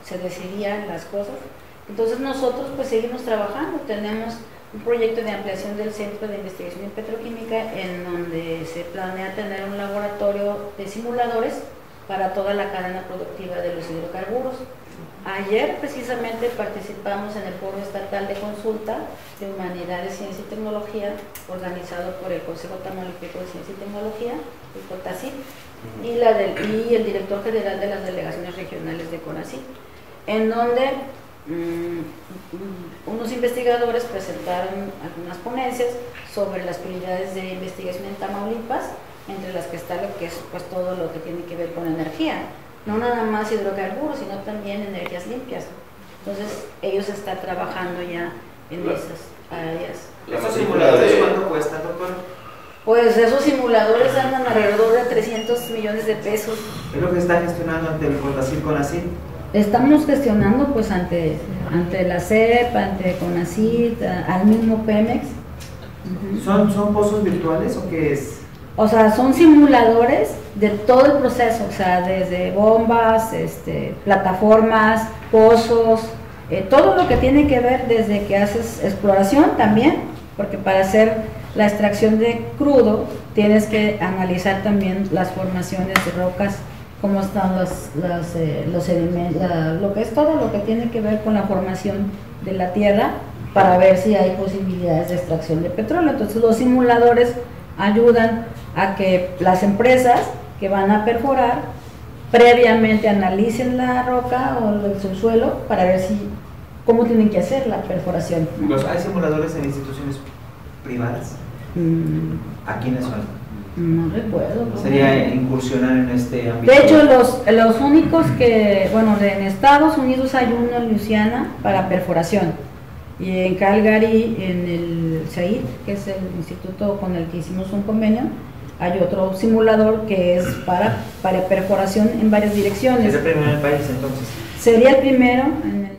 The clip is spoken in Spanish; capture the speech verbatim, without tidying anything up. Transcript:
se decidían las cosas. Entonces nosotros pues seguimos trabajando, tenemos un proyecto de ampliación del Centro de Investigación en Petroquímica en donde se planea tener un laboratorio de simuladores para toda la cadena productiva de los hidrocarburos. Ayer precisamente participamos en el Foro Estatal de Consulta de Humanidades, Ciencia y Tecnología, organizado por el Consejo Tamaulipeco de Ciencia y Tecnología, el COTACIT, y, la del, y el director general de las delegaciones regionales de CONACYT, en donde mmm, unos investigadores presentaron algunas ponencias sobre las prioridades de investigación en Tamaulipas, entre las que está lo que es pues todo lo que tiene que ver con energía, no nada más hidrocarburos, sino también energías limpias. Entonces ellos están trabajando ya en la, esas áreas. ¿Esos simuladores de... cuánto cuestan, doctor? Pues esos simuladores andan alrededor de trescientos millones de pesos. ¿Es lo que está gestionando ante el CONACYT, CONACYT? Estamos gestionando pues ante, ante la C E P, ante CONACYT, al mismo Pemex. Uh-huh. ¿Son, ¿Son pozos virtuales o qué es? O sea, son simuladores de todo el proceso, o sea, desde bombas, este, plataformas, pozos, eh, todo lo que tiene que ver desde que haces exploración también, porque para hacer la extracción de crudo tienes que analizar también las formaciones de rocas, cómo están las, las, eh, los sedimentos, la, lo que es todo lo que tiene que ver con la formación de la tierra, para ver si hay posibilidades de extracción de petróleo. Entonces los simuladores ayudan a que las empresas que van a perforar previamente analicen la roca o el subsuelo para ver si cómo tienen que hacer la perforación, ¿no? ¿Hay simuladores en instituciones privadas? Mm. ¿A quiénes son? No recuerdo. ¿Sería incursionar en este ámbito? De hecho, los, los únicos que, bueno, en Estados Unidos hay uno en Luisiana para perforación, y en Calgary, en el C A I D, que es el instituto con el que hicimos un convenio, hay otro simulador que es para, para perforación en varias direcciones. ¿Es el primero en el país entonces? Sería el primero en el